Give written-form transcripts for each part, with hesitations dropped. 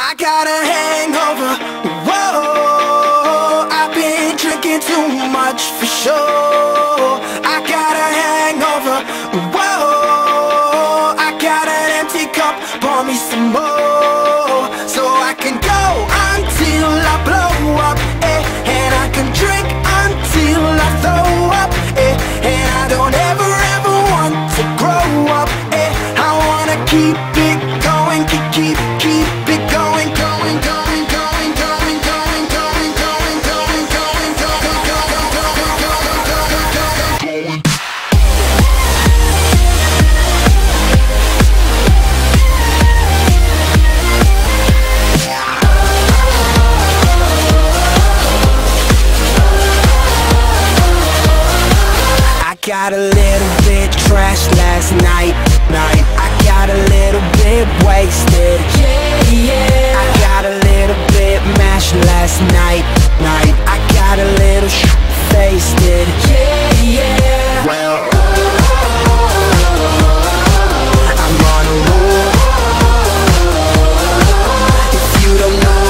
I got a hangover, whoa, I've been drinking too much for sure. I got a hangover, whoa, I got an empty cup, pour me some more, so I can go until I blow up, and I can drink until I throw up, and I don't ever want to grow up, I wanna keep it going, keep it going, going, going, going, going, going, going, going, going, going, going, going. I got a little bit trashed last night. I got a little bit wasted. I got a little bit mashed last night. I got a little faced. Well, I'm on a roll. If you don't know,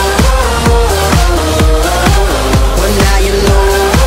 well now you know.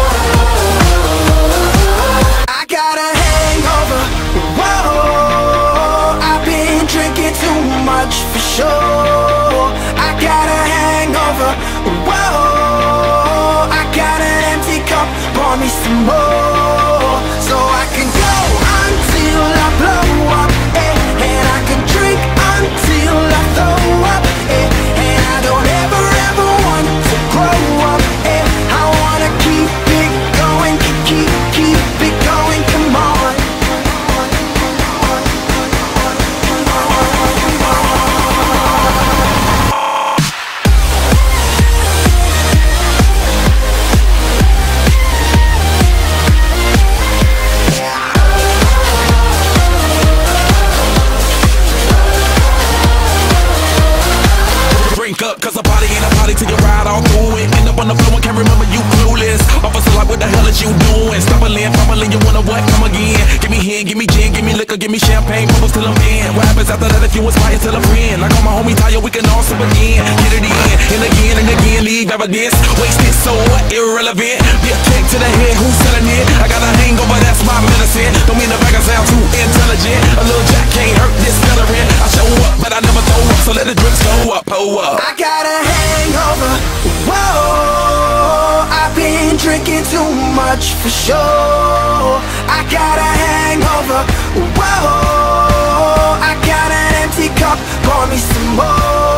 I got a hangover, whoa, I've been drinking too much for sure. I got a hangover, whoa, I got an empty cup, pour me some more, so I can go until I blow up, and I can drink until I throw up, and I don't ever want to grow up, I wanna keep it going, keep it going, come on. Drink up, cause a party ain't a party till you ride all through it. End up on the floor and can't remember you clueless. Officer like, what the hell is you doing? Stumbling, fumbling, you wanna what? Come again. Give me hen, give me gin, give me liquor, give me champagne, bubbles till I'm in. What happens after that if you inspire till a friend? Like on my homie Taio, we can all sip again. Get it in, and again, leave evidence. Wasted, so what? Irrelevant. Be a kick to the head, who's selling it? I got a hangover, that's my medicine. Don't mean the bag I sound too intelligent. A little jack can't hurt this veteran. I show up, but I never throw up, so let the drinks go up, oh up. I got a hangover, whoa, I've been drinking too much for sure. I got a hangover, whoa, I got an empty cup, pour me some more.